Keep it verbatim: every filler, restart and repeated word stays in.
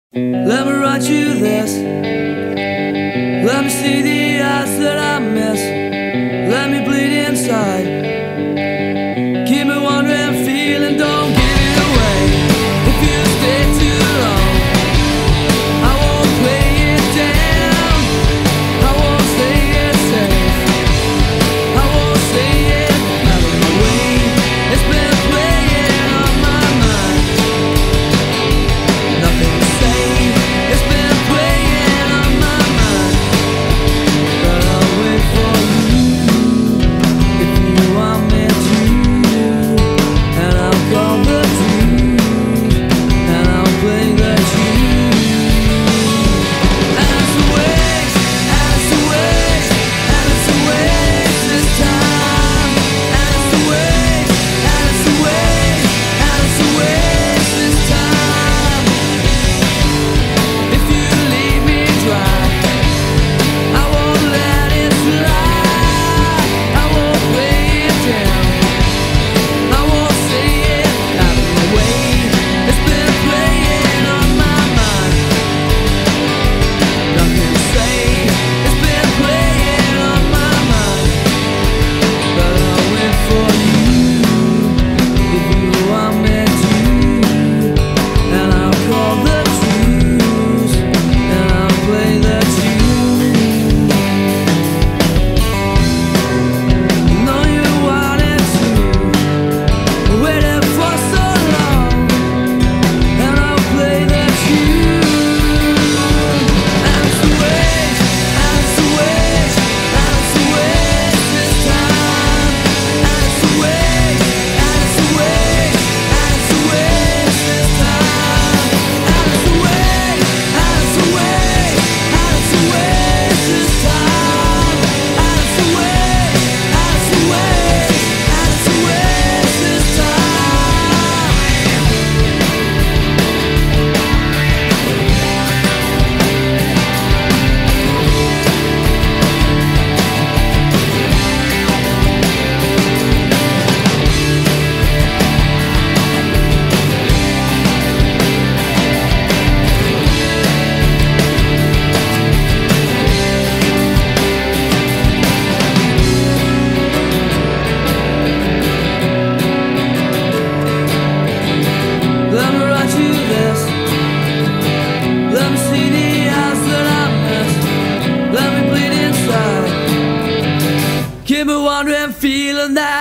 Let me write you this. Let me see the eyes that I miss. Let me bleed inside. Keep me wondering, feeling, don't give it away. If you stay too long, I won't play it down. I won't say it's safe. I won't say it out of my way. It's been playing on my mind. Nothing to say. It's been playing on my mind. But I'll wait for you if you want me to. And I'll call the truth, and I'll play the tune. And it's a waste, and it's a waste, and it's a waste this time. And it's a waste, and it's a waste, and it's a waste this time. If you leave me dry, I won't let it slide. I won't play it down. I won't say it out of my way. It's been playing on my mind. Nothing to say. It's been playing on my mind. But I'll wait for you if you want me to. And I'll call the truth, and I'll play the tune. Know you wanted to, waited for so long, and I'll play the tune. And it's a waste, and it's a waste, and it's a waste this time. And it's a waste, and it's a waste, and it's a waste this time. And it's a waste, and it's a waste, and it's a waste this time. And it's a waste, and it's a waste, and it's a waste this time. Let me write you this. Let me see the eyes that I miss. Let me bleed inside. Keep me wondering, feeling that